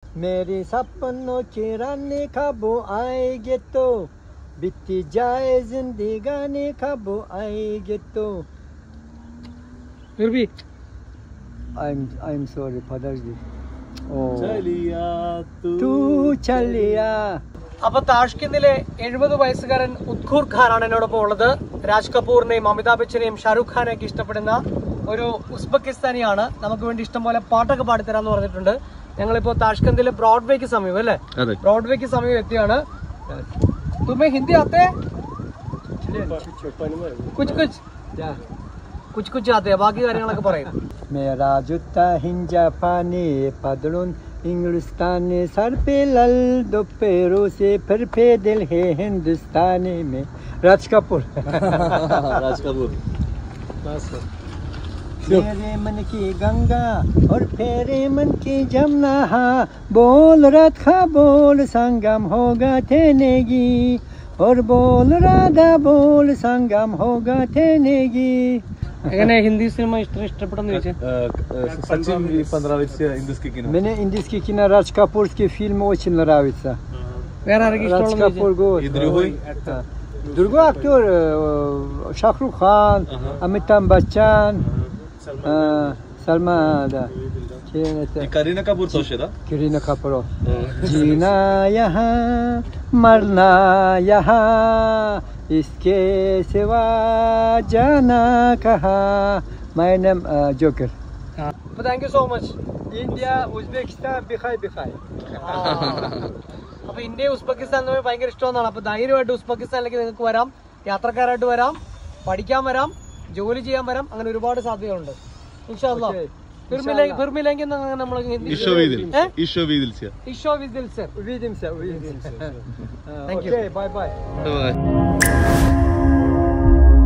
मेरे सपनों के रानी कब आएगे तो बीती जाए जिंदगानी कब आएगे तो फिर भी I'm sorry Padarji चलिया तू चलिया അപ്പൊ താഷ്കന്ദിലെ 70 വയസ്സുകാരൻ ഉത്ഖൂർ ഖാനാണ് എന്നോടൊപ്പം ഉള്ളത്. രാജ് കപൂറിനെയും അമിതാഭ് ബച്ചനെയും ഷാരൂഖ് ഖാനെയൊക്കെ ഇഷ്ടപ്പെടുന്ന ഒരു ഉസ്ബെക്കിസ്ഥാനിയാണ്. നമുക്ക് വേണ്ടി ഇഷ്ടം പോലെ പാട്ടൊക്കെ പാടിത്തരാന്ന് പറഞ്ഞിട്ടുണ്ട്. ഞങ്ങളിപ്പോ താഷ്കന്ദിലെ ബ്രോഡ്വേക്ക് സമീപം അല്ലേ, ബ്രോഡ്വേക്ക് സമീപം എത്തിയാണ്. തുമ്മെ ഹിന്ദി ആത്തെ കുച്ച് കുച്ച് ആത്തെ, ബാക്കി കാര്യങ്ങളൊക്കെ പറയും. मेरा जूता हिंजा पानी पदरुन इंग्लिस्तानी सर पे लल दो पैरों से फिर पे दिल है हिंदुस्तानी में राज कपूर मेरे मन की गंगा और तेरे मन की जमुना बोल रात का बोल संगम होगा तेनेगी और बोल राधा बोल संगम होगा तेनेगी. എങ്ങനെ ഹിന്ദി സിനിമ ഇഷ്ടപ്പെട്ടെന്ന് ചോദിച്ചാൽ मैंने इंडस्ट्री की ना राज कपूर की फिल्म очень нравится. വേറെ ആരെങ്കിലും राज कपूर को другой актер शाहरुख खान, अमिताभ बच्चन, सलमान, да. करीना कपूर सोशेदा करीना कपूर. जीना यहाँ मरना यहाँ इसके सिवा जाना कहाँ. My name Joker. അപ്പൊ thank you so much. India, Uzbekistan, Bikhay Bikhay. അപ്പൊ ഇന്ത്യ ഉസ്ബെക്കിസ്ഥാൻ തമ്മിൽ ഭയങ്കര ഇഷ്ടമെന്നാണ്. അപ്പൊ ധൈര്യമായിട്ട് ഉസ്ബെക്കിസ്ഥാനിലേക്ക് നിങ്ങൾക്ക് വരാം, യാത്രക്കാരായിട്ട് വരാം, പഠിക്കാൻ വരാം, ജോലി ചെയ്യാൻ വരാം. അങ്ങനെ ഒരുപാട് സാധ്യതകളുണ്ട്. ഇൻഷാ അല്ലാഹ് फिर मिलेंगे നമ്മൾ ईशो विदिल से ഈശോ വിദിൽ sir. Увидимся. Thank you. Okay, bye bye. Bye.